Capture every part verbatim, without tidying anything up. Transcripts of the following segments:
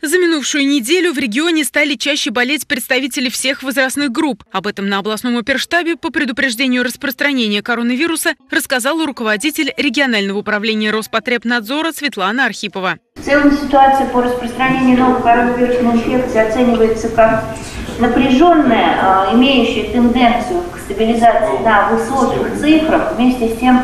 За минувшую неделю в регионе стали чаще болеть представители всех возрастных групп. Об этом на областном оперштабе по предупреждению распространения коронавируса рассказала руководитель регионального управления Роспотребнадзора Светлана Архипова. В целом ситуация по распространению новой коронавирусной инфекции оценивается как напряженная, имеющая тенденцию к стабилизации на высоких цифрах. Вместе с тем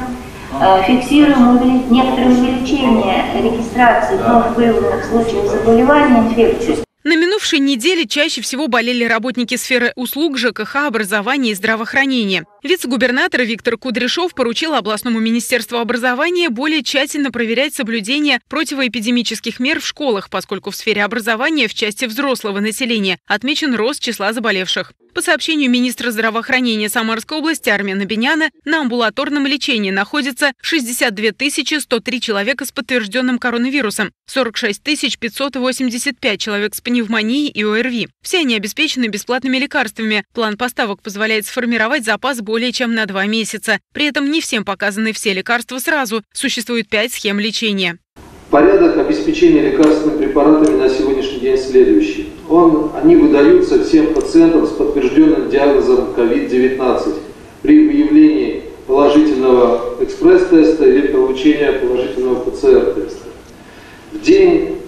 фиксируем некоторое увеличение регистрации вновь выявленных случаев заболевания инфекцией. На минувшей неделе чаще всего болели работники сферы услуг, ЖКХ, образования и здравоохранения. Вице-губернатор Виктор Кудряшов поручил областному министерству образования более тщательно проверять соблюдение противоэпидемических мер в школах, поскольку в сфере образования в части взрослого населения отмечен рост числа заболевших. По сообщению министра здравоохранения Самарской области Армена Беняна, на амбулаторном лечении находится шестьдесят две тысячи сто три человека с подтвержденным коронавирусом, сорок шесть тысяч пятьсот восемьдесят пять человек с пневмонией и ОРВИ. Все они обеспечены бесплатными лекарствами. План поставок позволяет сформировать запас более чем на два месяца. При этом не всем показаны все лекарства сразу. Существует пять схем лечения. Порядок обеспечения лекарственными препаратами на сегодняшний день следующий. Он, они выдаются всем пациентам с подтвержденным диагнозом ковид девятнадцать при выявлении положительного экспресс-теста или получения положительного ПЦР-теста. В день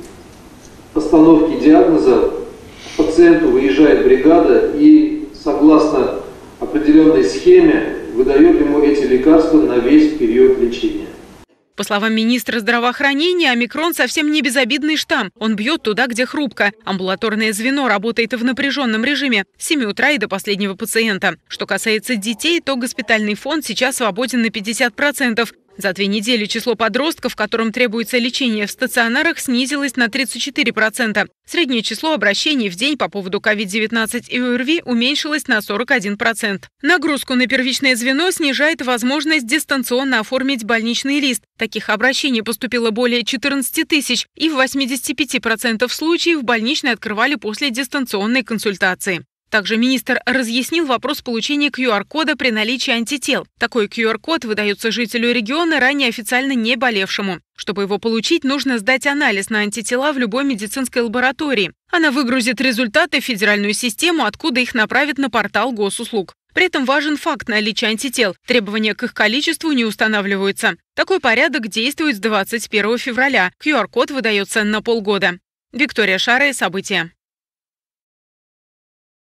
постановки диагноза к пациенту выезжает бригада и, согласно определенной схеме, выдает ему эти лекарства на весь период лечения. По словам министра здравоохранения, омикрон совсем не безобидный штамм. Он бьет туда, где хрупко. Амбулаторное звено работает в напряженном режиме с семи утра и до последнего пациента. Что касается детей, то госпитальный фонд сейчас свободен на пятьдесят процентов. За две недели число подростков, которым требуется лечение в стационарах, снизилось на тридцать четыре процента. Среднее число обращений в день по поводу ковид девятнадцать и ОРВИ уменьшилось на сорок один процент. Нагрузку на первичное звено снижает возможность дистанционно оформить больничный лист. Таких обращений поступило более четырнадцати тысяч, и в восьмидесяти пяти процентах случаев больничные открывали после дистанционной консультации. Также министр разъяснил вопрос получения ку ар-кода при наличии антител. Такой ку ар-код выдается жителю региона, ранее официально не болевшему. Чтобы его получить, нужно сдать анализ на антитела в любой медицинской лаборатории. Она выгрузит результаты в федеральную систему, откуда их направит на портал госуслуг. При этом важен факт наличия антител. Требования к их количеству не устанавливаются. Такой порядок действует с двадцать первого февраля. ку ар-код выдается на полгода. Виктория Шара, события.